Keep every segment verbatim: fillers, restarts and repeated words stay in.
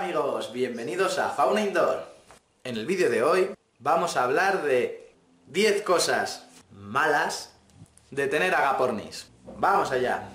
amigos, bienvenidos a Fauna Indoor. En el vídeo de hoy vamos a hablar de diez cosas malas de tener agapornis. ¡Vamos allá!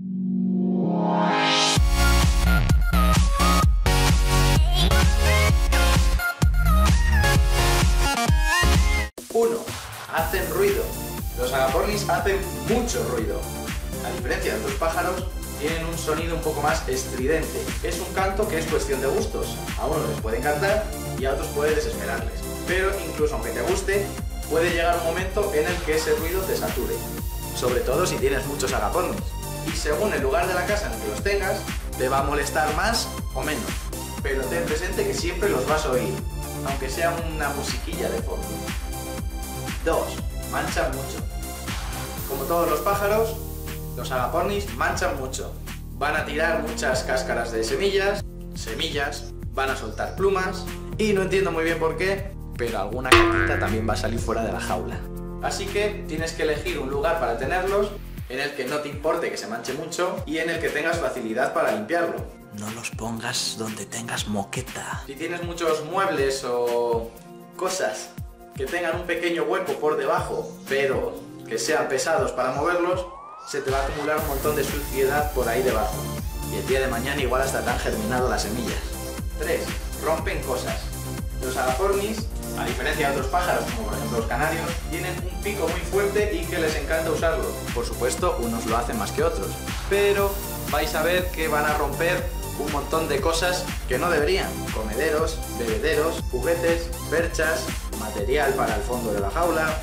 uno. Hacen ruido. Los agapornis hacen mucho ruido. A diferencia de otros pájaros, tienen un sonido un poco más estridente. Es un canto que es cuestión de gustos. A unos les puede encantar y a otros puede desesperarles. Pero incluso aunque te guste, puede llegar un momento en el que ese ruido te sature. Sobre todo si tienes muchos agapornis. Y según el lugar de la casa en el que los tengas, te va a molestar más o menos. Pero ten presente que siempre los vas a oír, aunque sea una musiquilla de fondo. dos. Manchan mucho. Como todos los pájaros, los agapornis manchan mucho. Van a tirar muchas cáscaras de semillas, semillas, van a soltar plumas y no entiendo muy bien por qué, pero alguna catita también va a salir fuera de la jaula. Así que tienes que elegir un lugar para tenerlos en el que no te importe que se manche mucho y en el que tengas facilidad para limpiarlo. No los pongas donde tengas moqueta. Si tienes muchos muebles o cosas que tengan un pequeño hueco por debajo, pero que sean pesados para moverlos, se te va a acumular un montón de suciedad por ahí debajo. Y el día de mañana igual hasta te han germinado las semillas. tres. Rompen cosas. Los agapornis, a diferencia de otros pájaros, como por ejemplo los canarios, tienen un pico muy fuerte y que les encanta usarlo. Por supuesto, unos lo hacen más que otros, pero vais a ver que van a romper un montón de cosas que no deberían. Comederos, bebederos, juguetes, perchas, material para el fondo de la jaula,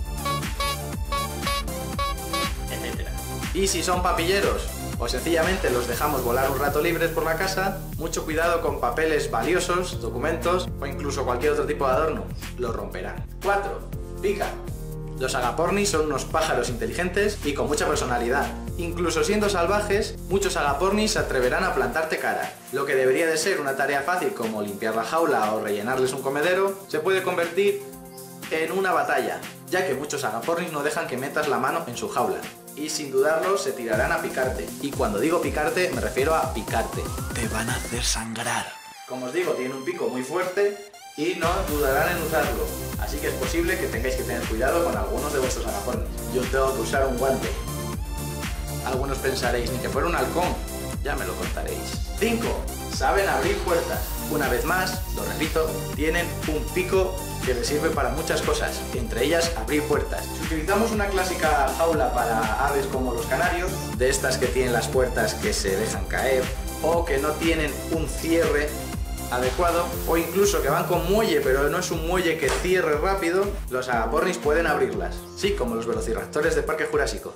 etcétera. Y si son papilleros o sencillamente los dejamos volar un rato libres por la casa, mucho cuidado con papeles valiosos, documentos o incluso cualquier otro tipo de adorno, los romperán. cuatro. Pica. Los agapornis son unos pájaros inteligentes y con mucha personalidad. Incluso siendo salvajes, muchos agapornis se atreverán a plantarte cara. Lo que debería de ser una tarea fácil como limpiar la jaula o rellenarles un comedero, se puede convertir en una batalla, ya que muchos agapornis no dejan que metas la mano en su jaula. Y sin dudarlo se tirarán a picarte. Y cuando digo picarte, me refiero a picarte. Te van a hacer sangrar. Como os digo, tiene un pico muy fuerte y no dudarán en usarlo. Así que es posible que tengáis que tener cuidado con algunos de vuestros agapornis. Yo tengo que usar un guante. Algunos pensaréis, ni que fuera un halcón. Ya me lo contaréis. cinco. Saben abrir puertas. Una vez más, lo repito, tienen un pico que les sirve para muchas cosas, entre ellas abrir puertas. Si utilizamos una clásica jaula para aves como los canarios, de estas que tienen las puertas que se dejan caer, o que no tienen un cierre adecuado, o incluso que van con muelle pero no es un muelle que cierre rápido, los agapornis pueden abrirlas. Sí, como los velociraptores de Parque Jurásico.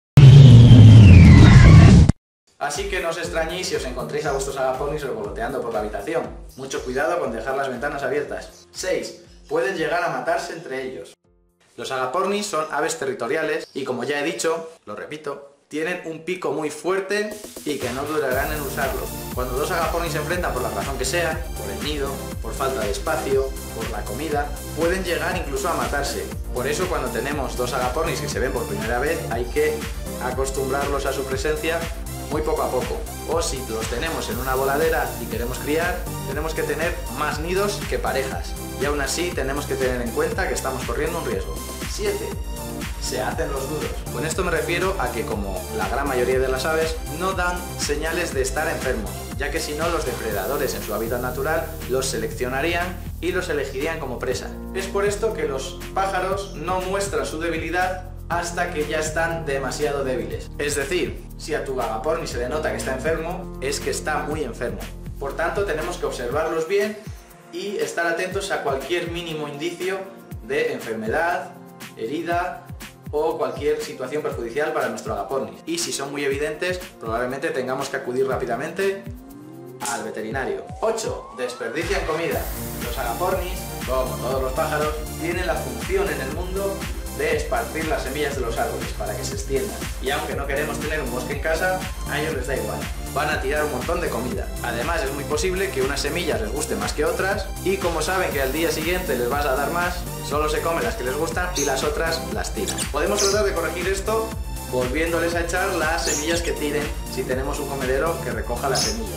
Así que no os extrañéis si os encontréis a vuestros agapornis revoloteando por la habitación. Mucho cuidado con dejar las ventanas abiertas. seis. Pueden llegar a matarse entre ellos. Los agapornis son aves territoriales y, como ya he dicho, lo repito, tienen un pico muy fuerte y que no durarán en usarlo. Cuando dos agapornis se enfrentan por la razón que sea, por el nido, por falta de espacio, por la comida, pueden llegar incluso a matarse. Por eso cuando tenemos dos agapornis que se ven por primera vez hay que acostumbrarlos a su presencia muy poco a poco. O si los tenemos en una voladera y queremos criar, tenemos que tener más nidos que parejas. Y aún así tenemos que tener en cuenta que estamos corriendo un riesgo. siete. Se hacen los duros. Con esto me refiero a que, como la gran mayoría de las aves, no dan señales de estar enfermos, ya que si no los depredadores en su hábitat natural los seleccionarían y los elegirían como presa. Es por esto que los pájaros no muestran su debilidad hasta que ya están demasiado débiles. Es decir, si a tu agaporni se le nota que está enfermo, es que está muy enfermo. Por tanto, tenemos que observarlos bien y estar atentos a cualquier mínimo indicio de enfermedad, herida o cualquier situación perjudicial para nuestro agapornis. Y si son muy evidentes, probablemente tengamos que acudir rápidamente al veterinario. ocho. Desperdician comida. Los agapornis, como todos los pájaros, tienen la función en el mundo de esparcir las semillas de los árboles para que se extiendan. Y aunque no queremos tener un bosque en casa, a ellos les da igual. Van a tirar un montón de comida. Además, es muy posible que unas semillas les gusten más que otras y como saben que al día siguiente les vas a dar más, solo se comen las que les gustan y las otras las tiran. Podemos tratar de corregir esto volviéndoles a echar las semillas que tiren si tenemos un comedero que recoja las semillas. Os dejo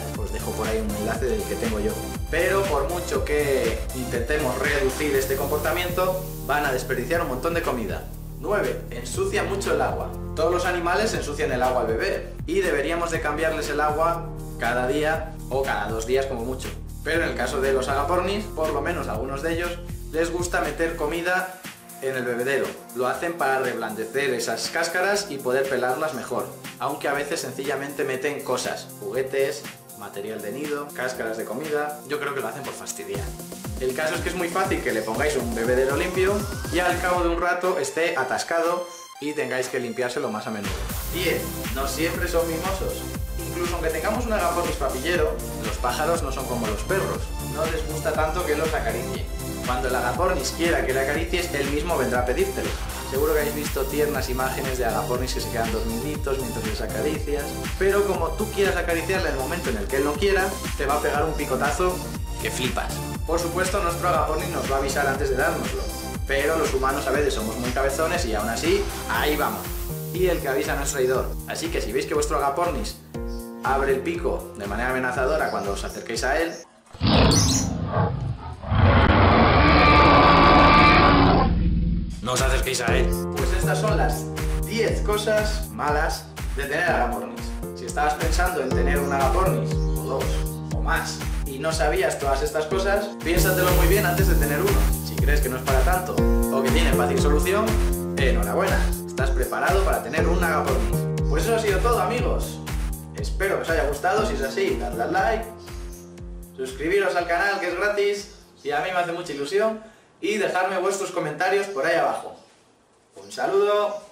dejo por ahí un enlace del que tengo yo. Pero por mucho que intentemos reducir este comportamiento, van a desperdiciar un montón de comida. nueve. Ensucia mucho el agua. Todos los animales ensucian el agua al beber y deberíamos de cambiarles el agua cada día o cada dos días como mucho. Pero en el caso de los agapornis, por lo menos a algunos de ellos, les gusta meter comida en el bebedero. Lo hacen para reblandecer esas cáscaras y poder pelarlas mejor. Aunque a veces sencillamente meten cosas, juguetes, material de nido, cáscaras de comida. Yo creo que lo hacen por fastidiar. El caso es que es muy fácil que le pongáis un bebedero limpio y al cabo de un rato esté atascado y tengáis que limpiárselo más a menudo. diez. No siempre son mimosos. Incluso aunque tengamos un agapornis papillero, los pájaros no son como los perros. No les gusta tanto que los acaricie. Cuando el agapornis quiera que le acaricies, él mismo vendrá a pedírtelo. Seguro que habéis visto tiernas imágenes de agapornis que se quedan dormiditos mientras les acaricias. Pero como tú quieras acariciarle en el momento en el que él no quiera, te va a pegar un picotazo que flipas. Por supuesto, nuestro agapornis nos va a avisar antes de dárnoslo. Pero los humanos a veces somos muy cabezones y aún así, ahí vamos. Y el que avisa no es traidor. Así que si veis que vuestro agapornis abre el pico de manera amenazadora cuando os acerquéis a él, no os acerquéis a él. Pues estas son las diez cosas malas de tener agapornis. Si estabas pensando en tener un agapornis, o dos, o más, y no sabías todas estas cosas, piénsatelo muy bien antes de tener uno. Si crees que no es para tanto, o que tiene fácil solución, enhorabuena, estás preparado para tener un agapornis. Pues eso ha sido todo, amigos. Espero que os haya gustado. Si es así, dadle al like, suscribiros al canal, que es gratis, y a mí me hace mucha ilusión, y dejadme vuestros comentarios por ahí abajo. Un saludo.